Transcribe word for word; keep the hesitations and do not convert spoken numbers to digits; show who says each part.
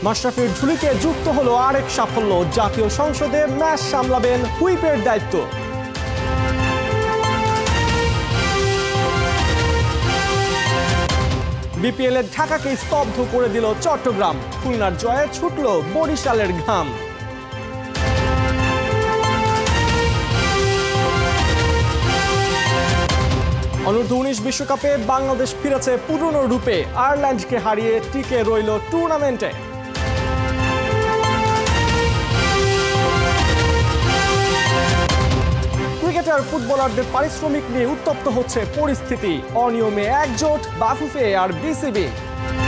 Speaker 1: মাশরাফির ঝুলিকে যুক্ত হলো আরেক সাফল্য, জাতীয় সংসদে ম্যাচ সামলাবেন হুইপের দায়িত্ব। বিপিএল এর ঢাকাকে স্তব্ধ করে দিল চট্টগ্রাম, খুলনার জয়ে ছুটল বরিশালের ঘাম। অনূর্ধ্ব উনিশ বিশ্বকাপে বাংলাদেশ ফিরেছে পুরনো রূপে, আয়ারল্যান্ডকে হারিয়ে টিকে রইল টুর্নামেন্টে। ক্রিকেটার ফুটবলারদের পারিশ্রমিক নিয়ে উত্তপ্ত হচ্ছে পরিস্থিতি, অনিয়মে একজোট বাফুফে আর বিসিবি।